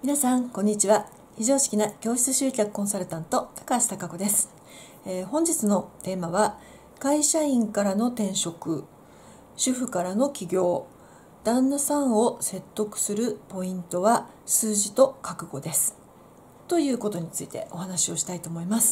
皆さんこんにちは。非常識な教室集客コンサルタント高橋貴子です。本日のテーマは会社員からの転職、主婦からの起業、旦那さんを説得するポイントは数字と覚悟ですということについてお話をしたいと思います。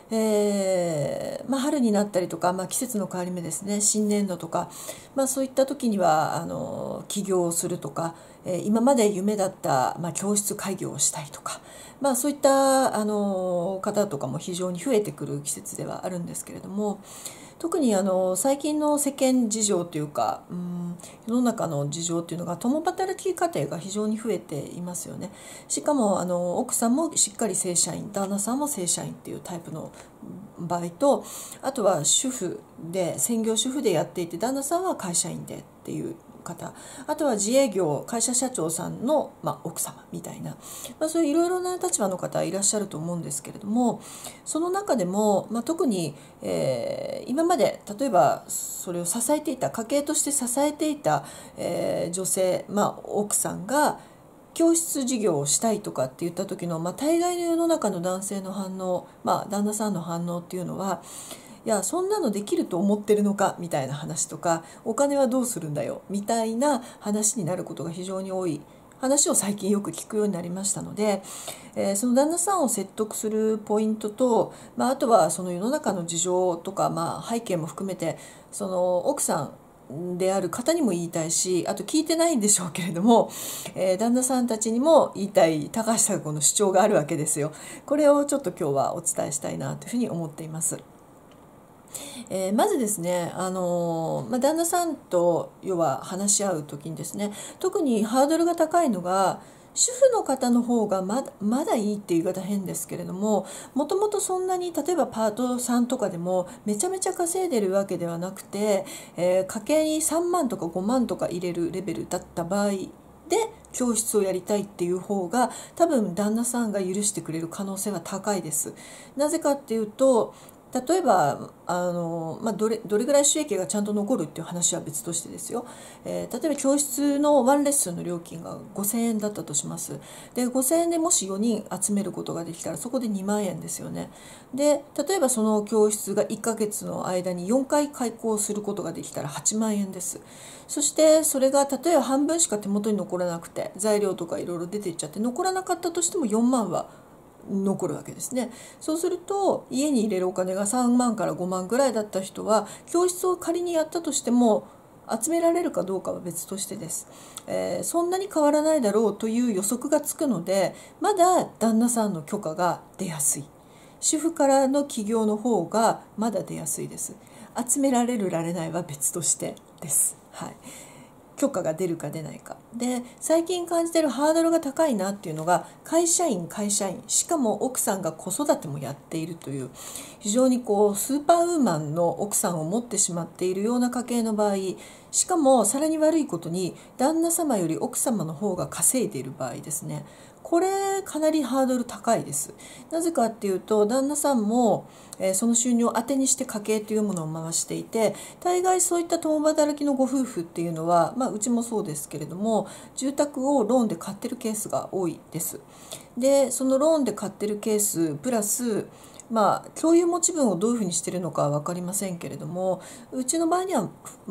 春になったりとか、季節の変わり目ですね、新年度とか、そういった時には起業をするとか、今まで夢だった、教室開業をしたいとか、そういった方とかも非常に増えてくる季節ではあるんですけれども、特に最近の世間事情というか、世の中の事情というのが共働き家庭が非常に増えていますよね。しかも奥さんもしっかり正社員、旦那さんも正社員っていうタイプの場合と、あとは主婦で専業主婦でやっていて旦那さんは会社員でっていう方、あとは自営業会社社長さんの、奥様みたいな、そういういろいろな立場の方いらっしゃると思うんですけれども、その中でも、特に、今まで例えばそれを支えていた家計として支えていた、女性、奥さんが教室事業をしたいとかって言った時の、大概の世の中の男性の反応、旦那さんの反応っていうのは、いやそんなのできると思ってるのかみたいな話とか、お金はどうするんだよみたいな話になることが非常に多い話を最近よく聞くようになりましたので、その旦那さんを説得するポイントと、あとはその世の中の事情とか、背景も含めて、その奥さんである方にも言いたいし、あと聞いてないんでしょうけれども、旦那さんたちにも言いたい高橋貴子の主張があるわけですよ。これをちょっと今日はお伝えしたいなというふうに思っています。まずですね、旦那さんと要は話し合う時にですね、特にハードルが高いのが主婦の方の方がまだいいっていう言い方変ですけれども、もともとそんなに例えばパートさんとかでもめちゃめちゃ稼いでるわけではなくて、家計に3万とか5万とか入れるレベルだった場合で教室をやりたいっていう方が多分旦那さんが許してくれる可能性は高いです。なぜかっていうと、例えばどれぐらい収益がちゃんと残るっていう話は別としてですよ、例えば教室のワンレッスンの料金が5000円だったとします。で5000円でもし4人集めることができたらそこで2万円ですよね。で例えばその教室が1ヶ月の間に4回開講することができたら8万円です。そしてそれが例えば半分しか手元に残らなくて材料とかいろいろ出ていっちゃって残らなかったとしても4万は残るわけですね。そうすると家に入れるお金が3万から5万ぐらいだった人は教室を仮にやったとしても集められるかどうかは別としてです。そんなに変わらないだろうという予測がつくので、まだ旦那さんの許可が出やすい。主婦からの起業の方がまだ出やすいです。集められるられないは別としてです。はい。許可が出るか出ないかで、最近感じてるハードルが高いなっていうのが会社員しかも奥さんが子育てもやっているという、非常にスーパーウーマンの奥さんを持ってしまっているような家系の場合、しかもさらに悪いことに旦那様より奥様の方が稼いでいる場合ですね、これかなりハードル高いです。なぜかっていうと、旦那さんもその収入を当てにして家計というものを回していて、大概そういった共働きのご夫婦っていうのは、うちもそうですけれども、住宅をローンで買ってるケースが多いです。でそのローンで買ってるケースプラス、共有持ち分をどういうふうにしてるのかは分かりませんけれども、うちの場合には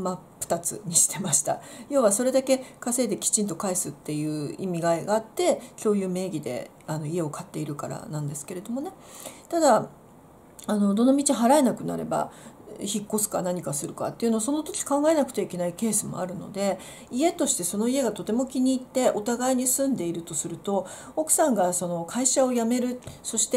2つにしてました。要はそれだけ稼いできちんと返すっていう意味合いがあって共有名義で家を買っているからなんですけれどもね。ただどの道払えなくなれば引っ越すか何かするかっていうのをその時考えなくてはいけないケースもあるので、家としてその家がとても気に入ってお互いに住んでいるとすると、奥さんがその会社を辞める、そして、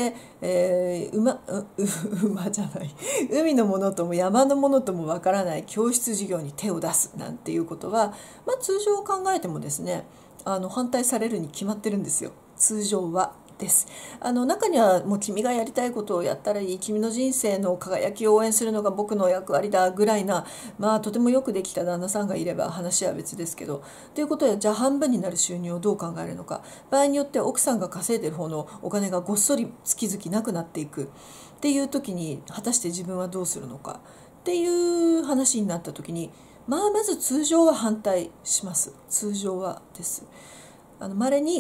馬じゃない海のものとも山のものともわからない教室事業に手を出すなんていうことは、通常考えてもですね、反対されるに決まってるんですよ、通常は。です。中にはもう君がやりたいことをやったらいい、君の人生の輝きを応援するのが僕の役割だぐらいな、とてもよくできた旦那さんがいれば話は別ですけど、ということはじゃあ半分になる収入をどう考えるのか、場合によっては奥さんが稼いでる方のお金がごっそり月々なくなっていくっていう時に果たして自分はどうするのかっていう話になった時に、まず通常は反対します。通常はです。稀に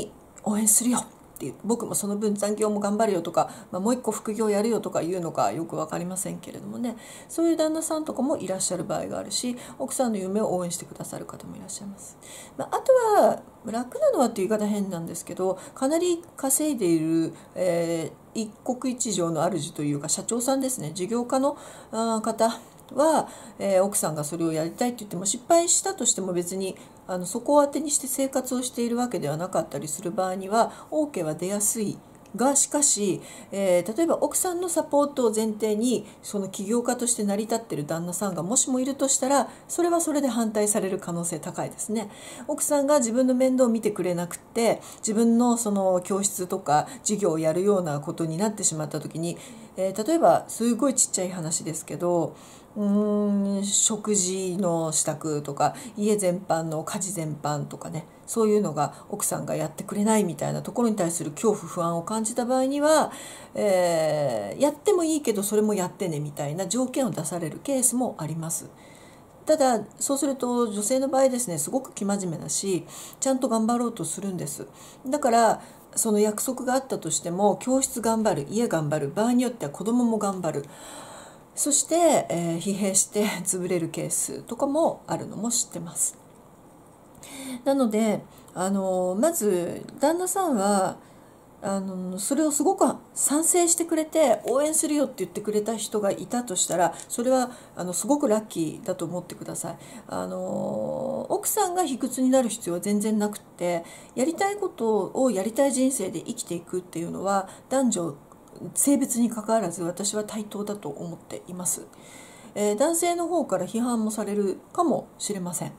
応援するよっていう、僕もその分残業も頑張るよとか、もう一個副業やるよとか言うのかよく分かりませんけれどもね、そういう旦那さんとかもいらっしゃる場合があるし、奥さんの夢を応援してくださる方もいらっしゃいます。あとは楽なのはっていう言い方変なんですけど、かなり稼いでいる、一国一城の主というか社長さんですね、事業家の方は、奥さんがそれをやりたいって言っても失敗したとしても別にそこを当てにして生活をしているわけではなかったりする場合には OK は出やすいが、しかし、例えば奥さんのサポートを前提にその起業家として成り立っている旦那さんがもしもいるとしたら、それはそれで反対される可能性高いですね。奥さんが自分の面倒を見てくれなくて、自分のその教室とか事業をやるようなことになってしまった時に、例えばすごいちっちゃい話ですけど、食事の支度とか家全般の家事全般とかね、そういうのが奥さんがやってくれないみたいなところに対する恐怖不安を感じた場合には、やってもいいけどそれもやってねみたいな条件を出されるケースもあります。ただそうすると女性の場合ですね、すごく生真面目だしちゃんと頑張ろうとするんです。だからその約束があったとしても教室頑張る、家頑張る、場合によっては子供も頑張る、そして、疲弊して潰れるケースとかもあるのも知ってます。なのでまず旦那さんはそれをすごく賛成してくれて応援するよって言ってくれた人がいたとしたら、それはすごくラッキーだと思ってください。奥さんが卑屈になる必要は全然なくて、やりたいことをやりたい人生で生きていくっていうのは男女性別にかかわらず私は対等だと思っています。男性の方から批判もされるかもしれません。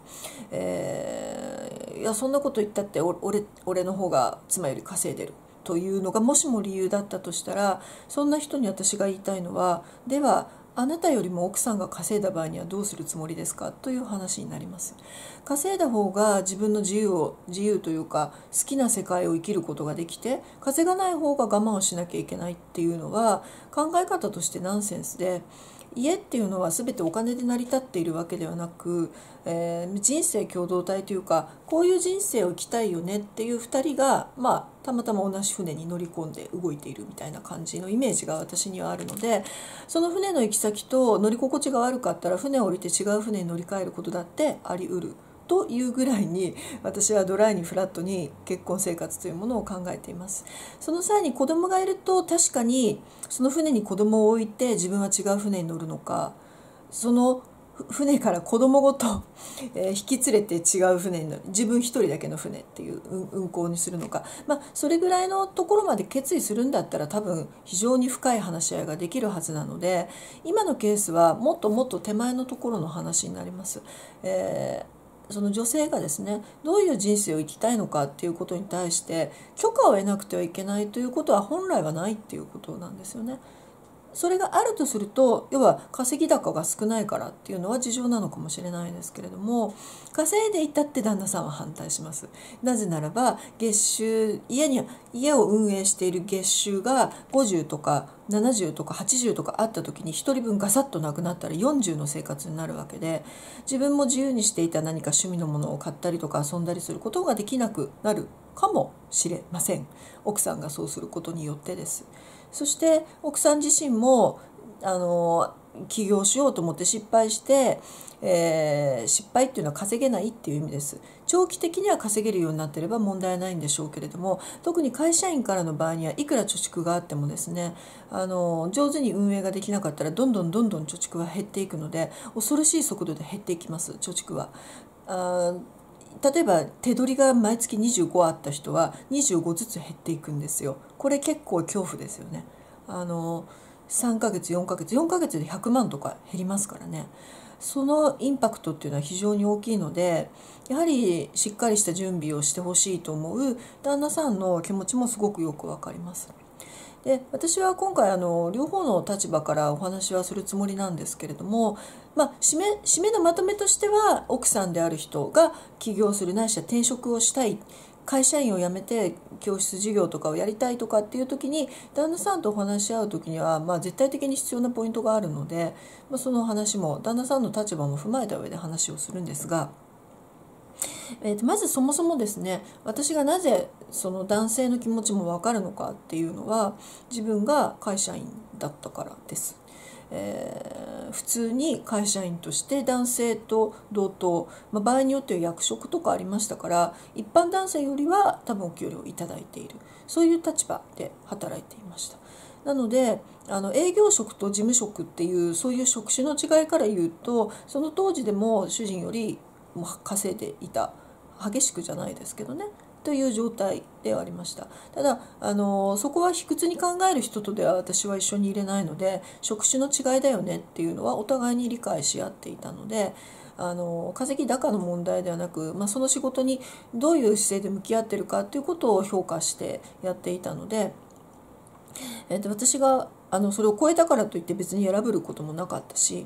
いやそんなこと言ったって俺の方が妻より稼いでるというのがもしも理由だったとしたら、そんな人に私が言いたいのは、ではあなたよりも奥さんが稼いだ場合にはどうするつもりですかという話になります。稼いだ方が自分の自由というか好きな世界を生きることができて、稼がない方が我慢をしなきゃいけないっていうのは考え方としてナンセンスで、家っていうのは全てお金で成り立っているわけではなく、人生共同体というか、こういう人生を生きたいよねっていう2人が、たまたま同じ船に乗り込んで動いているみたいな感じのイメージが私にはあるので、その船の行き先と乗り心地が悪かったら船を降りて違う船に乗り換えることだってあり得るというぐらいに、私はドライにフラットに結婚生活というものを考えています。その際に子供がいると確かにその船に子供を置いて自分は違う船に乗るのか、その船から子供ごと引き連れて違う船に乗る、自分一人だけの船っていう運航にするのか、それぐらいのところまで決意するんだったら多分非常に深い話し合いができるはずなので、今のケースはもっともっと手前のところの話になります。その女性がですね、どういう人生を生きたいのかっていうことに対して許可を得なくてはいけないということは本来はないっていうことなんですよね。それがあるとすると、要は稼ぎ高が少ないからっていうのは事情なのかもしれないですけれども、稼いでいたって旦那さんは反対します。なぜならば月収、家を運営している月収が50とか70とか80とかあった時に1人分ガサッとなくなったら40の生活になるわけで、自分も自由にしていた何か趣味のものを買ったりとか遊んだりすることができなくなるかもしれません。奥さんがそうすることによってです。そして奥さん自身も起業しようと思って失敗して、失敗っていうのは稼げないっていう意味です。長期的には稼げるようになっていれば問題ないんでしょうけれども、特に会社員からの場合にはいくら貯蓄があってもですね、上手に運営ができなかったらどんどん貯蓄は減っていくので、恐ろしい速度で減っていきます。貯蓄は例えば手取りが毎月25あった人は25ずつ減っていくんですよ。これ結構恐怖ですよね。3ヶ月4ヶ月で100万とか減りますからね。そのインパクトっていうのは非常に大きいので、やはりしっかりした準備をしてほしいと思う旦那さんの気持ちもすごくよくわかります。で、私は今回両方の立場からお話はするつもりなんですけれども、締めのまとめとしては、奥さんである人が起業するないしは転職をしたい、会社員を辞めて教室事業とかをやりたいとかっていう時に旦那さんとお話し合う時には、絶対的に必要なポイントがあるので、その話も旦那さんの立場も踏まえた上で話をするんですが、 まずそもそもですね、私がなぜその男性の気持ちも分かるのかっていうのは、自分が会社員だったからです。普通に会社員として男性と同等、場合によっては役職とかありましたから、一般男性よりは多分お給料をいただいている、そういう立場で働いていました。なので営業職と事務職っていうそういう職種の違いから言うと、その当時でも主人より稼いでいた、激しくじゃないですけどね、という状態ではありました。ただそこは卑屈に考える人とでは私は一緒にいれないので、職種の違いだよねっていうのはお互いに理解し合っていたので、稼ぎ高の問題ではなく、その仕事にどういう姿勢で向き合っているかということを評価してやっていたので、私がそれを超えたからといって別に選ぶこともなかったし、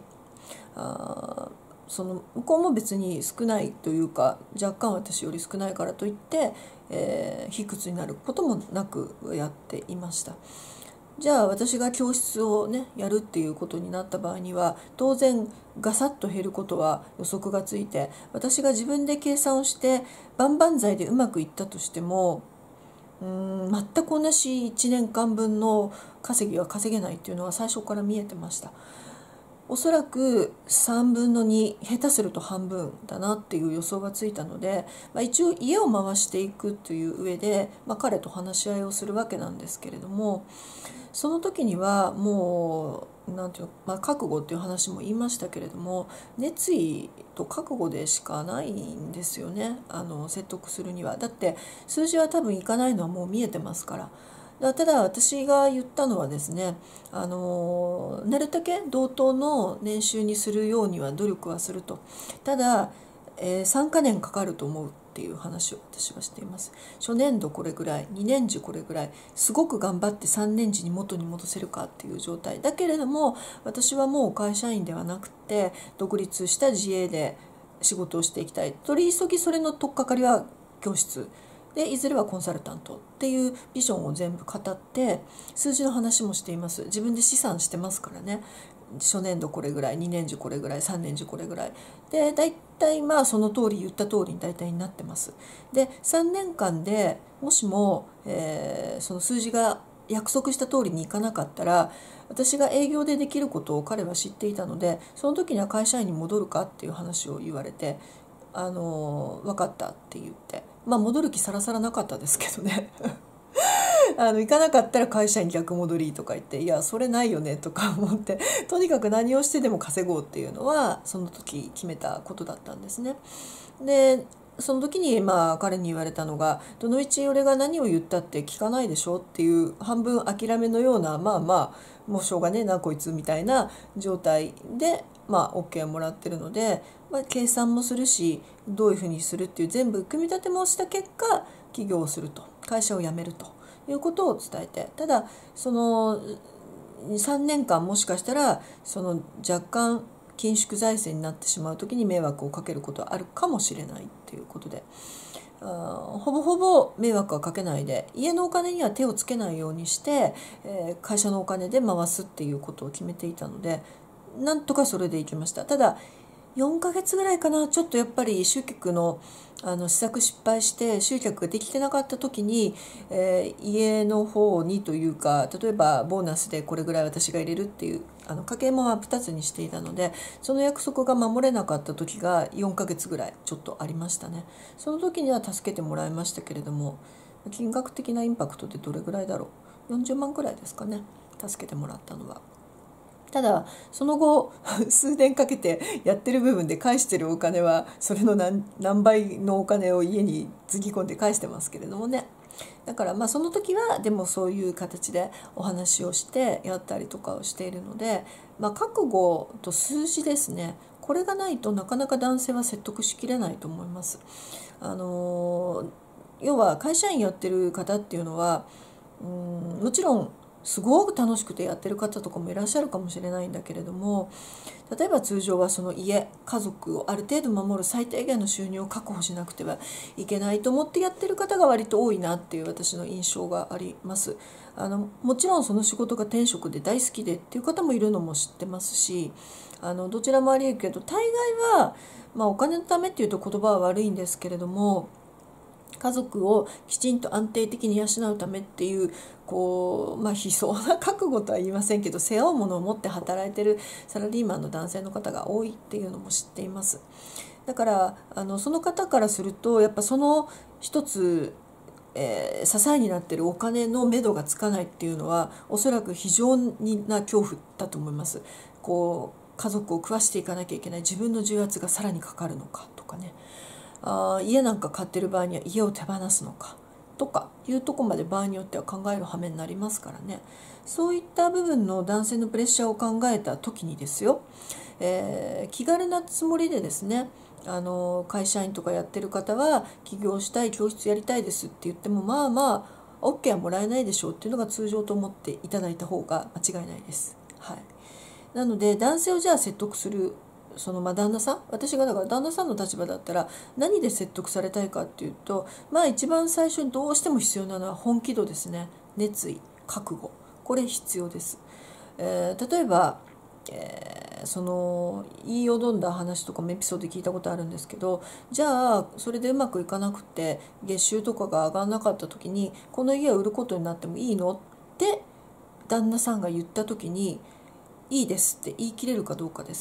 その向こうも別に少ないというか、若干私より少ないからといって、卑屈になることもなくやっていました。じゃあ私が教室をねやるっていうことになった場合には、当然ガサッと減ることは予測がついて、私が自分で計算をして万々歳でうまくいったとしても、全く同じ1年間分の稼ぎは稼げないっていうのは最初から見えてました。おそらく3分の2、下手すると半分だなっていう予想がついたので、一応家を回していくという上で、彼と話し合いをするわけなんですけれども、その時にはもうなんていうの、覚悟っていう話も言いましたけれども、熱意と覚悟でしかないんですよね、説得するには。だって数字は多分いかないのはもう見えてますから。ただ私が言ったのはですね、なるだけ同等の年収にするようには努力はすると。ただ、3か年かかると思うっていう話を私はしています。初年度これぐらい、2年次これぐらい、すごく頑張って3年次に元に戻せるかっていう状態だけれども、私はもう会社員ではなくて独立した自営で仕事をしていきたい。取り急ぎそれの取っかかりは教室で、いずれはコンサルタントっていうビジョンを全部語って、数字の話もしています。自分で試算してますからね。初年度これぐらい、2年次これぐらい、3年次これぐらいで、大体その通り、言った通りに大体になってます。で3年間でもしも、その数字が約束した通りにいかなかったら、私が営業でできることを彼は知っていたので、その時には会社員に戻るかっていう話を言われて、分かったって言って、戻る気さらさらなかったですけどね行かなかったら会社員逆戻りとか言って、いやそれないよねとか思って、とにかく何をしてでも稼ごうっていうのはその時決めたことだったんですね。でその時に彼に言われたのが、どのみち俺が何を言ったって聞かないでしょっていう、半分諦めのような、もうしょうがねえなこいつみたいな状態でOK をもらってるので、計算もするし、どういうふうにするっていう全部組み立てもした結果、起業をすると、会社を辞めるということを伝えて、ただその3年間もしかしたらその若干緊縮財政になってしまう時に迷惑をかけることはあるかもしれないっていうことで、ほぼほぼ迷惑はかけないで、家のお金には手をつけないようにして、会社のお金で回すっていうことを決めていたので、なんとかそれでいきました。ただ4ヶ月ぐらいかな、ちょっとやっぱり集客の施策失敗して集客ができてなかった時に、家の方にというか、例えばボーナスでこれぐらい私が入れるっていう家計も2つにしていたので、その約束が守れなかった時が4ヶ月ぐらいちょっとありましたね。その時には助けてもらいましたけれども、金額的なインパクトでどれぐらいだろう、40万くらいですかね、助けてもらったのは。ただその後数年かけてやってる部分で返してるお金はそれの何倍のお金を家につぎ込んで返してますけれどもね。だからその時はでもそういう形でお話をしてやったりとかをしているので、覚悟と数字ですね、これがないとなかなか男性は説得しきれないと思います。要は会社員やってる方っていうのはもちろんすごく楽しくてやってる方とかもいらっしゃるかもしれないんだけれども、例えば通常はその家族をある程度守る最低限の収入を確保しなくてはいけないと思ってやってる方が割と多いなっていう私の印象があります。もちろんその仕事が天職で大好きでっていう方もいるのも知ってますし、どちらもありえるけど、大概は、お金のためっていうと言葉は悪いんですけれども、家族をきちんと安定的に養うためっていう、悲壮な覚悟とは言いませんけど、背負うものを持って働いてるサラリーマンの男性の方が多いっていうのも知っています。だからその方からすると、やっぱその一つ、支えになっているお金の目処がつかないっていうのは、おそらく非常な恐怖だと思います。家族を食わしていかなきゃいけない、自分の重圧がさらにかかるのかとかね、家なんか買ってる場合には家を手放すのかとかいうとこまで場合によっては考える羽目になりますからね。そういった部分の男性のプレッシャーを考えた時にですよ、気軽なつもりでですね、会社員とかやってる方は起業したい、教室やりたいですって言っても、OK はもらえないでしょうっていうのが通常と思っていただいた方が間違いないです。はい。なので男性をじゃあ説得する、旦那さん、私がだから旦那さんの立場だったら何で説得されたいかっていうと、一番最初にどうしても必要なのは本気度ですね。熱意、覚悟、これ必要です。例えば、言いよどんだ話とかもエピソードで聞いたことあるんですけど、じゃあそれでうまくいかなくて月収とかが上がらなかった時に、この家を売ることになってもいいのって旦那さんが言った時に、いいですって言い切れるかどうかです。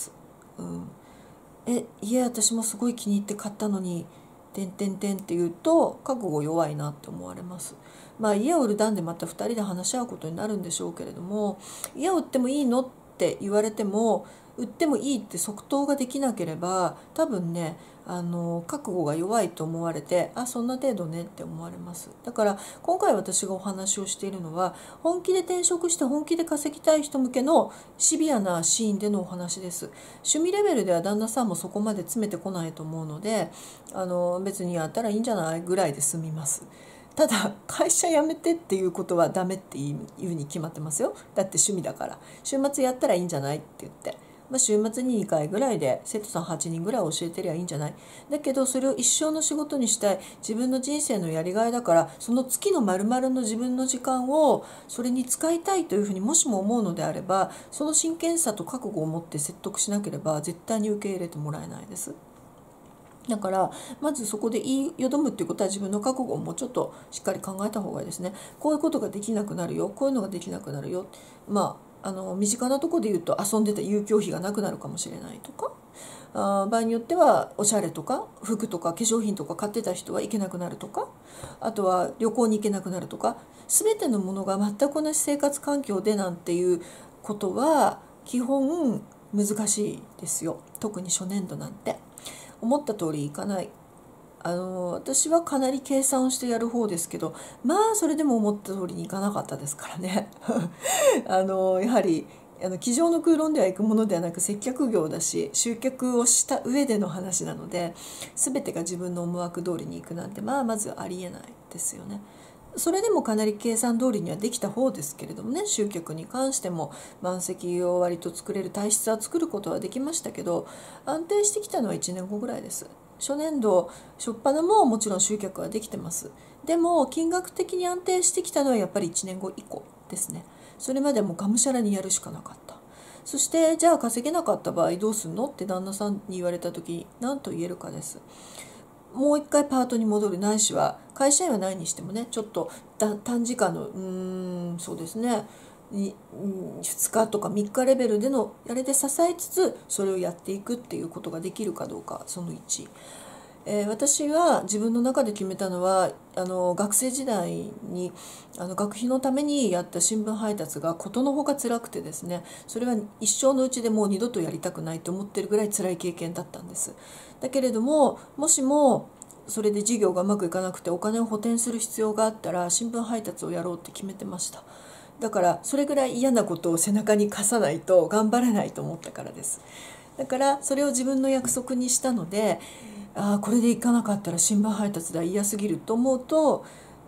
家私もすごい気に入って買ったのにって言うと、覚悟弱いなって思われます。家を売る段でまた2人で話し合うことになるんでしょうけれども、家を売ってもいいのって言われても、売ってもいいって即答ができなければ、多分ね、覚悟が弱いと思われて、そんな程度ねって思われます。だから今回私がお話をしているのは、本気で転職して本気で稼ぎたい人向けのシビアなシーンでのお話です。趣味レベルでは旦那さんもそこまで詰めてこないと思うので、別にやったらいいんじゃないぐらいで済みます。ただ会社辞めてっていうことはダメっていうに決まってますよ。だって趣味だから、週末やったらいいんじゃないって言って、週末に2回ぐらいで生徒さん8人ぐらい教えてりゃいいんじゃない。だけどそれを一生の仕事にしたい、自分の人生のやりがいだから、その月の丸々の自分の時間をそれに使いたいというふうにもしも思うのであれば、その真剣さと覚悟を持って説得しなければ絶対に受け入れてもらえないです。だからまずそこで言いよどむっていうことは、自分の覚悟をもうちょっとしっかり考えた方がいいですね。こういうことができなくなるよ、こういうのができなくなるよ、身近なところで言うと、遊んでた遊興費がなくなるかもしれないとか、場合によってはおしゃれとか服とか化粧品とか買ってた人は行けなくなるとか、あとは旅行に行けなくなるとか、全てのものが全く同じ生活環境でなんていうことは基本難しいですよ。特に初年度なんて思った通りいかない。私はかなり計算をしてやる方ですけど、それでも思った通りにいかなかったですからね。やはり机上の空論ではいくものではなく、接客業だし集客をした上での話なので、全てが自分の思惑通りにいくなんてまずありえないですよね。それでもかなり計算通りにはできた方ですけれどもね、集客に関しても満席を割と作れる体質は作ることはできましたけど、安定してきたのは1年後ぐらいです。初年度初っ端ももちろん集客はできてます。でも金額的に安定してきたのはやっぱり1年後以降ですね。それまでもがむしゃらにやるしかなかった。そしてじゃあ稼げなかった場合どうすんのって旦那さんに言われた時、何と言えるかです。もう一回パートに戻る、ないしは会社員はないにしてもね、ちょっと短時間のそうですね、2日とか3日レベルでのやれで支えつつ、それをやっていくっていうことができるかどうか、その1。私は自分の中で決めたのは、学生時代に学費のためにやった新聞配達がことのほか辛くてですね、それは一生のうちでもう二度とやりたくないと思ってるぐらい辛い経験だったんです。だけれども、もしもそれで事業がうまくいかなくてお金を補填する必要があったら新聞配達をやろうって決めてました。だからそれぐらい嫌なことを背中に課さないと頑張れないと思ったからです。だからそれを自分の約束にしたので、これで行かなかったら新聞配達では嫌すぎると思うと、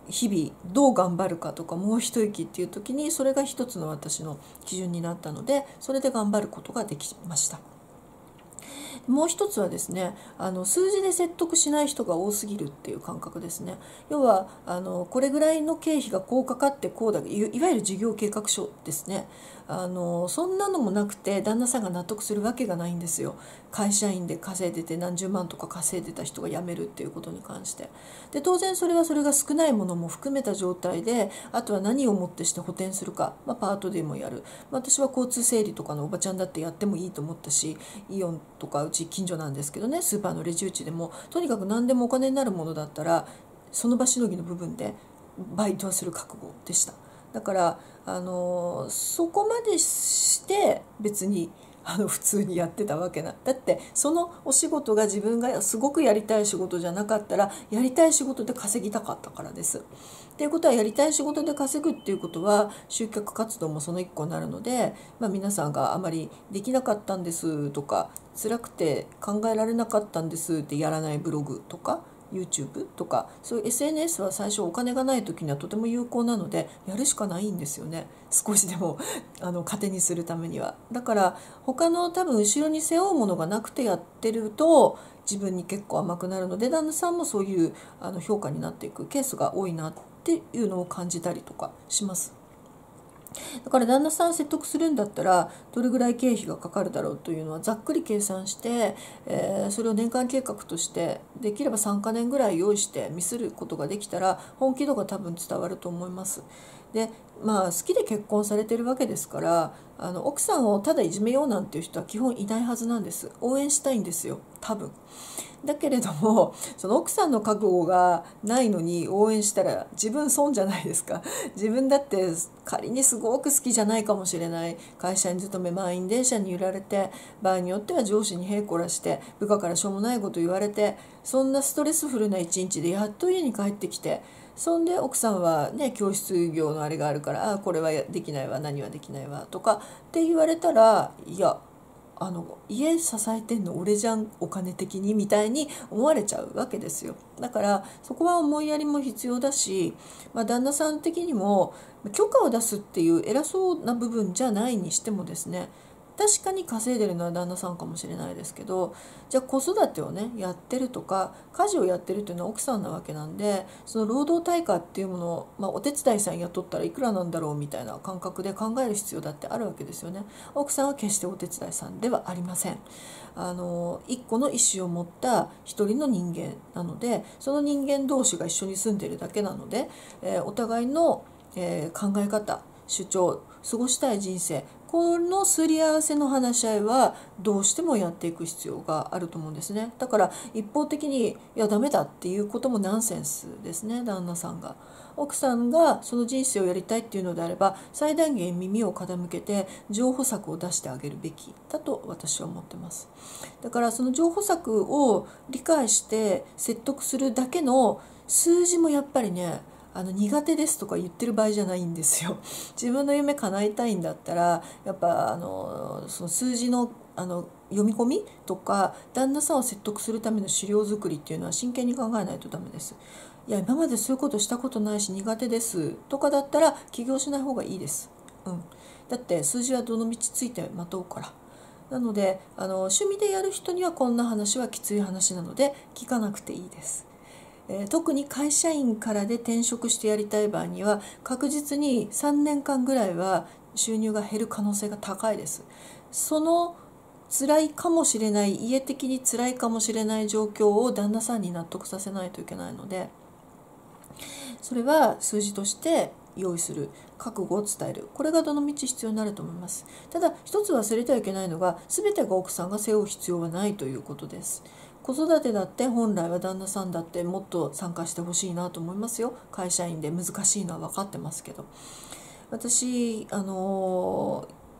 日々どう頑張るかとか、もう一息っていう時にそれが一つの私の基準になったので、それで頑張ることができました。もう一つはですね、数字で説得しない人が多すぎるっていう感覚ですね。要はこれぐらいの経費がこうかかってこうだ、いわゆる事業計画書ですね。そんなのもなくて旦那さんが納得するわけがないんですよ。会社員で稼いでて何十万とか稼いでた人が辞めるっていうことに関して。で当然それはそれが少ないものも含めた状態で、あとは何をもってして補填するか、パートでもやる、私は交通整理とかのおばちゃんだってやってもいいと思ったし、イオンとかうち近所なんですけどね、スーパーのレジ打ちでもとにかく何でもお金になるものだったらその場しのぎの部分でバイトはする覚悟でした。だからそこまでして別に普通にやってたわけな。だってそのお仕事が自分がすごくやりたい仕事じゃなかったら、やりたい仕事で稼ぎたかったからです。っていうことは、やりたい仕事で稼ぐっていうことは集客活動もその一個になるので、皆さんがあまりできなかったんですとか、辛くて考えられなかったんですってやらないブログとかYouTube とか、そういう SNS は最初お金がない時にはとても有効なので、やるしかないんですよね。少しでも糧にするためには。だから他の多分後ろに背負うものがなくてやってると、自分に結構甘くなるので、旦那さんもそういう評価になっていくケースが多いなっていうのを感じたりとかします。だから旦那さん説得するんだったらどれぐらい経費がかかるだろうというのはざっくり計算して、それを年間計画としてできれば3か年ぐらい用意して見せることができたら、本気度が多分伝わると思います。で好きで結婚されてるわけですから、奥さんをただいじめようなんていう人は基本いないはずなんです。応援したいんですよ、多分。だけれども、その奥さんの覚悟がないのに応援したら自分損じゃないですか。自分だって仮にすごく好きじゃないかもしれない会社に勤め、満員電車に揺られて、場合によっては上司にへいこらして部下からしょうもないこと言われて、そんなストレスフルな一日でやっと家に帰ってきて、そんで奥さんはね、教室業のあれがあるから、これはできないわ、何はできないわとかって言われたら、いや家支えてんの俺じゃん、お金的にみたいに思われちゃうわけですよ。だからそこは思いやりも必要だし、旦那さん的にも許可を出すっていう偉そうな部分じゃないにしてもですね、確かに稼いでるのは旦那さんかもしれないですけど、じゃあ子育てをねやってるとか家事をやってるっていうのは奥さんなわけなんで、その労働対価っていうものを、お手伝いさん雇ったらいくらなんだろうみたいな感覚で考える必要だってあるわけですよね。奥さんは決してお手伝いさんではありません。一個の意思を持った一人の人間なので、その人間同士が一緒に住んでるだけなので、お互いの、考え方、主張、過ごしたい人生、このすり合わせの話し合いはどうしてもやっていく必要があると思うんですね。だから一方的にいやダメだっていうこともナンセンスですね。旦那さんが、奥さんがその人生をやりたいっていうのであれば、最大限耳を傾けて情報策を出してあげるべきだと私は思ってます。だからその情報策を理解して説得するだけの数字もやっぱりね、苦手ですとか言ってる場合じゃないんですよ。自分の夢叶えたいんだったら、やっぱその数字の読み込みとか、旦那さんを説得するための資料作りっていうのは真剣に考えないとダメです。いや今までそういうことしたことないし苦手ですとかだったら起業しない方がいいです。だって数字はどの道ついて待とうから。なので趣味でやる人にはこんな話はきつい話なので聞かなくていいです。特に会社員からで転職してやりたい場合には、確実に3年間ぐらいは収入が減る可能性が高いです。その辛いかもしれない、家的に辛いかもしれない状況を旦那さんに納得させないといけないので、それは数字として用意する、覚悟を伝える、これがどの道必要になると思います。ただ一つ忘れてはいけないのが、全てが奥さんが背負う必要はないということです。子育てだって本来は旦那さんだってもっと参加してほしいなと思いますよ。会社員で難しいのは分かってますけど、私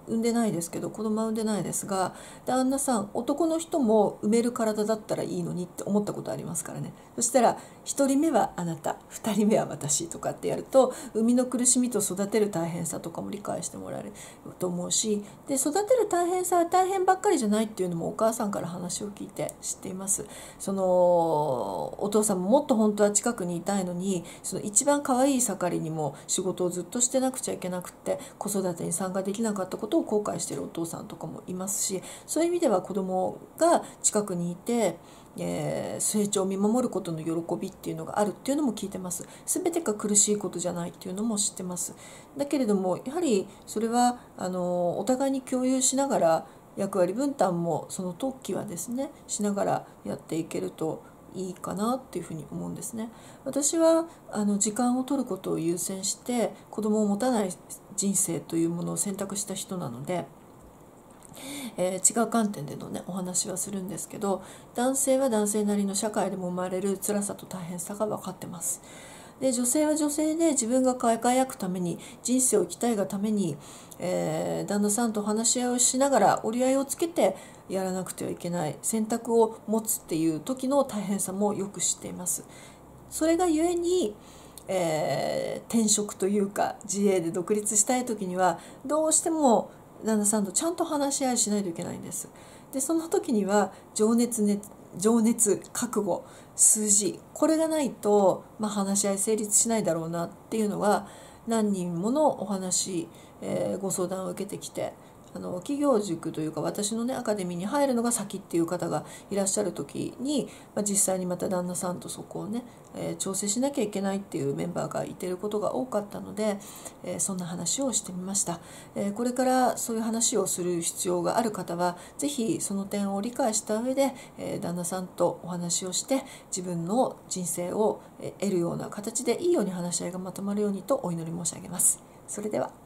産んでないですけど、子供は産んでないですが、旦那さん男の人も産める体だったらいいのにって思ったことありますからね。そしたら1人目はあなた、2人目は私とかってやると、産みの苦しみと育てる大変さとかも理解してもらえると思うし、で育てる大変さは大変ばっかりじゃないっていうのもお母さんから話を聞いて知っています。そのお父さんももっと本当は近くにいたいのに、その一番可愛い盛りにも仕事をずっとしてなくちゃいけなくて、子育てに参加できなかったことを後悔しているお父さんとかもいますし、そういう意味では子供が近くにいて、成長を見守ることの喜びっていうのがあるっていうのも聞いてます。全てが苦しいことじゃないっていうのも知ってます。だけれどもやはりそれはお互いに共有しながら、役割分担もその時はですねしながらやっていけるといいかなっていうふうに思うんですね。私は時間を取ることを優先して子供を持たない人生というものを選択した人なので、違う観点でのねお話はするんですけど、男性は男性なりの社会でも生まれる辛さと大変さが分かってます。で女性は女性で自分が輝くために、人生を生きたいがために、旦那さんと話し合いをしながら折り合いをつけてやらなくてはいけない選択を持つっていう時の大変さもよく知っています。それがゆえに、転職というか自営で独立したい時にはどうしても旦那さんとちゃんと話し合いしないといけないんです。でその時には情熱、覚悟、数字、これがないと、話し合い成立しないだろうなっていうのは何人ものお話、ご相談を受けてきて、企業塾というか私のねアカデミーに入るのが先っていう方がいらっしゃる時に、実際にまた旦那さんとそこをね、調整しなきゃいけないっていうメンバーがいてることが多かったので、そんな話をしてみました。これからそういう話をする必要がある方はぜひその点を理解した上で、旦那さんとお話をして自分の人生を得るような形でいいように話し合いがまとまるようにとお祈り申し上げます。それでは。